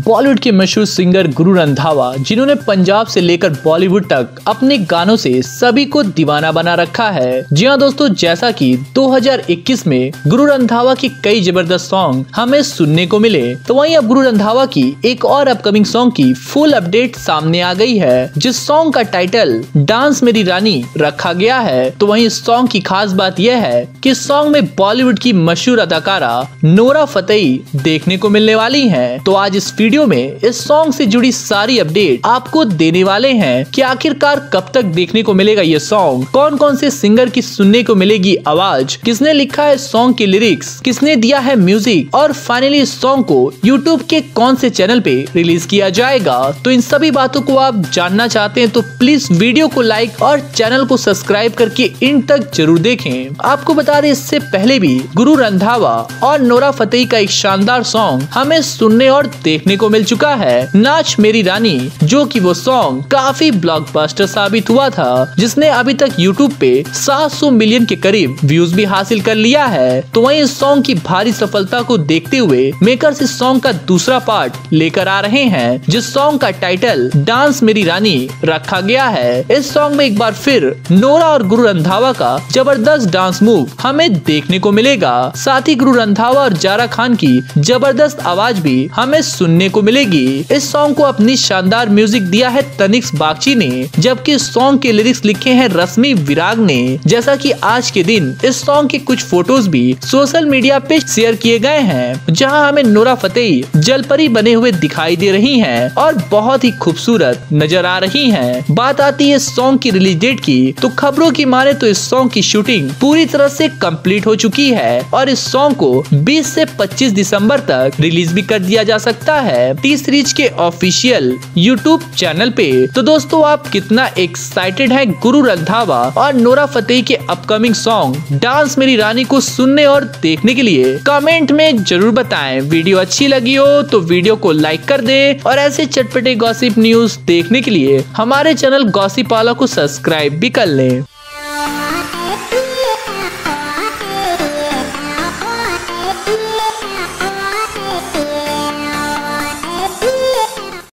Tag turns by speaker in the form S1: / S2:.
S1: बॉलीवुड के मशहूर सिंगर गुरु रंधावा, जिन्होंने पंजाब से लेकर बॉलीवुड तक अपने गानों से सभी को दीवाना बना रखा है। जी हाँ दोस्तों, जैसा कि 2021 में गुरु रंधावा के कई जबरदस्त सॉन्ग हमें सुनने को मिले, तो वहीं अब गुरु रंधावा की एक और अपकमिंग सॉन्ग की फुल अपडेट सामने आ गई है, जिस सॉन्ग का टाइटल डांस मेरी रानी रखा गया है। तो वहीं इस सॉन्ग की खास बात यह है कि इस सॉन्ग में बॉलीवुड की मशहूर अदाकारा नोरा फतेही देखने को मिलने वाली हैं। तो आज इस वीडियो में इस सॉन्ग से जुड़ी सारी अपडेट आपको देने वाले हैं कि आखिरकार कब तक देखने को मिलेगा ये सॉन्ग, कौन कौन से सिंगर की सुनने को मिलेगी आवाज, किसने लिखा है सॉन्ग के लिरिक्स, किसने दिया है म्यूजिक, और फाइनली इस सॉन्ग को यूट्यूब के कौन से चैनल पे रिलीज किया जाएगा। तो इन सभी बातों को आप जानना चाहते हैं तो प्लीज वीडियो को लाइक और चैनल को सब्सक्राइब करके इन तक जरूर देखें। आपको बता दें, इससे पहले भी गुरु रंधावा और नोरा फतेही का एक शानदार सॉन्ग हमें सुनने और देखने को मिल चुका है, नाच मेरी रानी, जो कि वो सॉन्ग काफी ब्लॉकबस्टर साबित हुआ था, जिसने अभी तक यूट्यूब पे 700 मिलियन के करीब व्यूज भी हासिल कर लिया है। तो वहीं इस सॉन्ग की भारी सफलता को देखते हुए मेकर्स इस सॉन्ग का दूसरा पार्ट लेकर आ रहे हैं, जिस सॉन्ग का टाइटल डांस मेरी रानी रखा गया है। इस सॉन्ग में एक बार फिर नोरा और गुरु रंधावा का जबरदस्त डांस मूव हमें देखने को मिलेगा। साथ ही गुरु रंधावा और जारा खान की जबरदस्त आवाज भी हमें सुनने को मिलेगी। इस सॉन्ग को अपनी शानदार म्यूजिक दिया है तनिष्क बागची ने, जबकि इस सॉन्ग के लिरिक्स लिखे हैं रश्मि विराग ने। जैसा कि आज के दिन इस सॉन्ग के कुछ फोटोज भी सोशल मीडिया पे शेयर किए गए हैं, जहां हमें नोरा फतेही जलपरी बने हुए दिखाई दे रही हैं और बहुत ही खूबसूरत नजर आ रही हैं। बात आती है इस सॉन्ग की रिलीज डेट की, तो खबरों की माने तो इस सॉन्ग की शूटिंग पूरी तरह से कंप्लीट हो चुकी है और इस सॉन्ग को 20 से 25 दिसंबर तक रिलीज भी कर दिया जा सकता है टी सीरीज के ऑफिशियल यूट्यूब चैनल पे। तो दोस्तों, आप कितना एक्साइटेड हैं गुरु रंधावा और नोरा फतेही के upcoming song dance Meri Rani को सुनने और देखने के लिए कमेंट में जरूर बताएं। वीडियो अच्छी लगी हो तो वीडियो को लाइक कर दें और ऐसे चटपटे गॉसिप न्यूज देखने के लिए हमारे चैनल गॉसिप वाला को सब्सक्राइब भी कर लें।